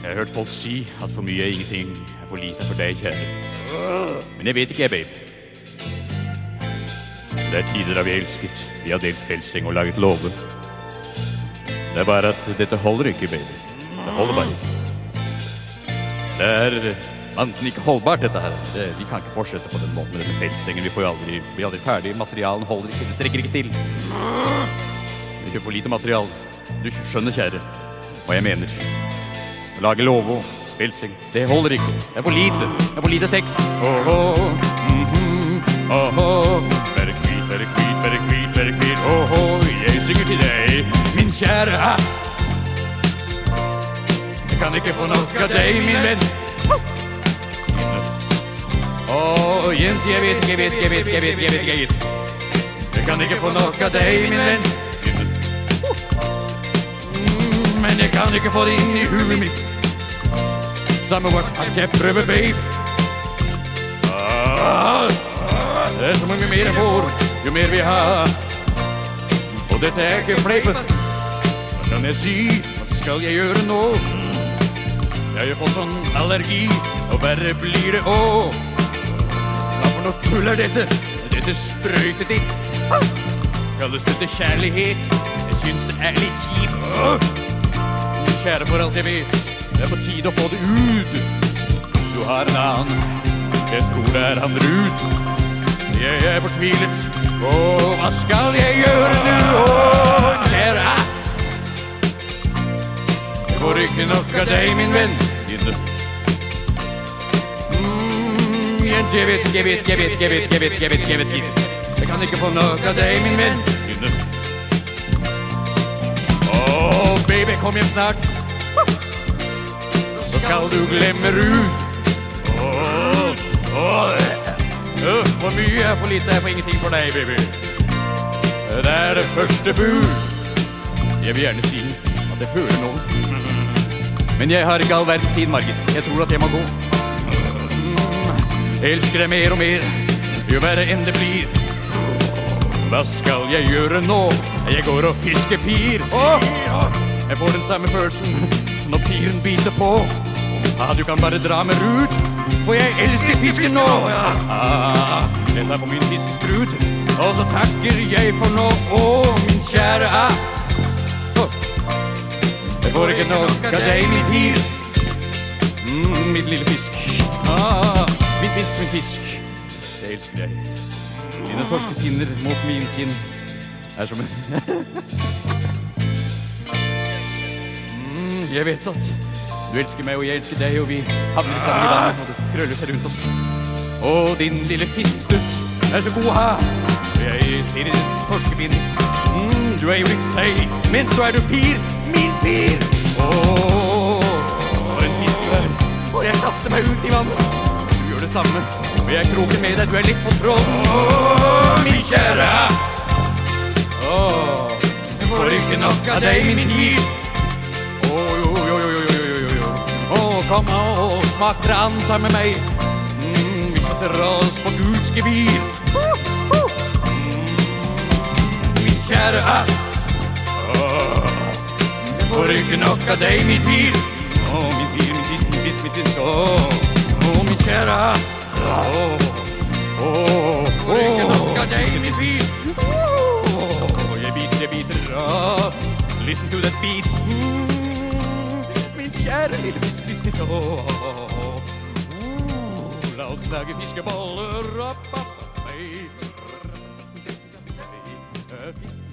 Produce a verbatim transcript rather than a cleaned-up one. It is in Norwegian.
Jeg har hørt folk si at for mye er ingenting, er for lite for deg, kjære. Men jeg vet ikke, jeg, babe. Det er tider da vi har elsket, vi har delt feltseng og laget låve. Det er bare at dette holder ikke, baby. Det holder bare ikke. Det er enten ikke holdbart, dette her. Det, vi kan ikke fortsette på den måten med denne feltsengen. Vi får jo aldri, vi er aldri ferdig. Materialen holder ikke, det strekker ikke til. Vi kjøper for lite material. Du skjønner, kjære, hva jeg mener. Å lage låve, feltseng, det holder ikke. Det er for lite. Det er for lite tekst. Åh, åh, mhm, åh, åh. Bare kvit, bare kvit, bare kvit, bare kvit. Åh, åh, jeg synger til deg, min kjære. Jeg kan ikke få nok av deg, min venn. Åh, jente, jeg vet, jeg vet, jeg vet, jeg vet, jeg vet, jeg vet. Jeg kan ikke få nok av deg, min venn. Men jeg kan ikke få det inn i huet mitt. Samme hvert at jeg prøver, babe. Ah, det er så mye mer jeg får, jo mer vi har. Og dette er ikke fleipest. Hva kan jeg si? Hva skal jeg gjøre nå? Jeg har jo fått sånn allergi, og verre blir det også. Hva for noe tull er dette? Dette sprøytet ditt. Kalles dette kjærlighet? Jeg synes det er litt kjipt. Kjære, for alt jeg vet, det er på tide å få det ut. Du har en annen, jeg tror det er han Rud. Jeg er fortvilet, og hva skal jeg gjøre nå? Åh, kjære, jeg får ikke nok av deg, min venn. Mm, jente, jeg vet, jeg vet, jeg vet, jeg vet, jeg vet, jeg vet, jeg vet, jeg kan ikke få nok av deg, min venn. Åh, baby, kom hjem snart. Så skal du glemme Rud. Åh, åh, øh, for mye er for lite er for ingenting for deg, baby. Det er det første bud. Jeg vil gjerne si at jeg føler noe. Men jeg har ikke all verdens tid, Margit. Jeg tror at jeg må gå. Jeg elsker deg mer og mer, jo verre enn det blir. Hva skal jeg gjøre nå? Jeg går og fisker pir. Åh, jeg får den samme følelsen når piren biter på. Ah, du kan bare dra med Rud, for jeg elsker fisken nå. Ah, dette er på min fiskesprut, og så takker jeg for nå. Åh, min kjære. Ah. Oh. Jeg får ikke nok av deg, min pir. Mm, mitt lille fisk. Ah, min fisk, min fisk. Jeg elsker deg. Dine torskepinner mot min kinn er som en... mm, jeg vet at du elsker meg, og jeg elsker deg, og vi havner sammen i vannet, og du krøller seg rundt oss. Og din lille fiskstutt er så god å ha. Jeg ser din torskepinner. Mm, du er jo litt seig, men så er du pir, min pir. Åh, for en fisk du er. Og jeg kaster meg ut i vannet. Du gjør det samme, og jeg kroker med deg, du er litt på tråd. Åh, min kjære. Åh, jeg får ikke nok av deg, min pir. Åh, jo, jo, jo, jo, jo, jo, jo. Åh, kom og smak tran sammen med meg. Mm, vi setter oss på Guds gevir. Min kjære. Åh, jeg får ikke nok av deg, min pir. Åh, min pir, min fisk, min fisk, min fisk. Åh, åh, min kjære. Åh, åh, jeg får ikke nok av deg, min pir. Åh, jeg biter, jeg biter. Åh, listen to that beat. Mm, min kjære lille fisk, fisk, fisk. Åh, åh, la oss lage fiskeboller. Opp, opp, opp, opp, opp, opp, opp, opp, opp, opp, opp, opp, opp, opp, opp, opp,